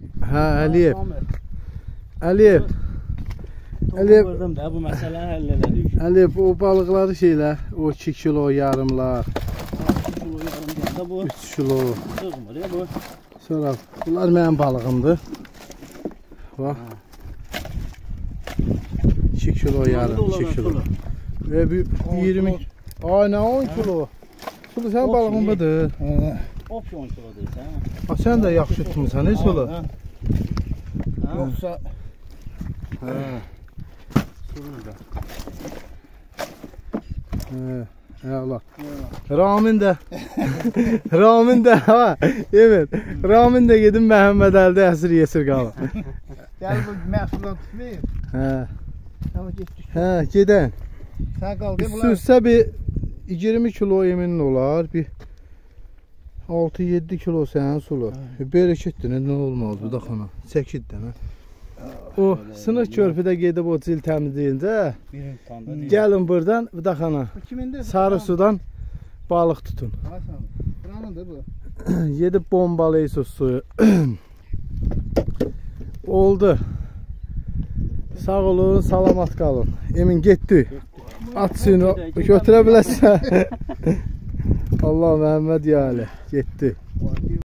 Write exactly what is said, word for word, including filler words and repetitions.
Hə, Əliyev. Əliyev. Əliyev. Gördüm də bu məsələni həll elədik. Əliyev, o balıqları şeylər, o iki kilo yarımlar. iki kilo yarım gəldi bu. üç kilo. Sığmır ya bu. Sonra bunlar mənim balığımdır. Bax. iki kilo yarım, iki kilo. Ve bir iyirmi. Ay, nə on kilo? Sulu sən balığın budur. Op on kilo deyirsən. Ha, sən də yaxşı tutmusan, heç ola? Yoxsa hə. Sulu da. Hə, hə Allah. Ramin də. Ramin də ha. Evet. Ramin də gedib Məhəmməd Əlidə əsir yesir qalır. Gəl bu məhsuldan tutmayın. Hə. Ama getdik. Hə, gedən. Sən qal de bunlar. Üstsə bir iyirmi kilo yemin olar, bir altı yedi kilo sənin sulu. Bereketdir, nə olmaz bu da xana. sekiz dənə. O sınıq körpüdə gedib o cil təmizləyincə gəlin buradan bu da xana. Sarı sudan balıq tutun. Buranındır bu. Yedib bombalayırsınız suyu. Oldu. Sağ olun, salamat qalın. Emin getdi. At suyunu götürə biləsən. Allah Məhəmməd ya Ali. Getdi.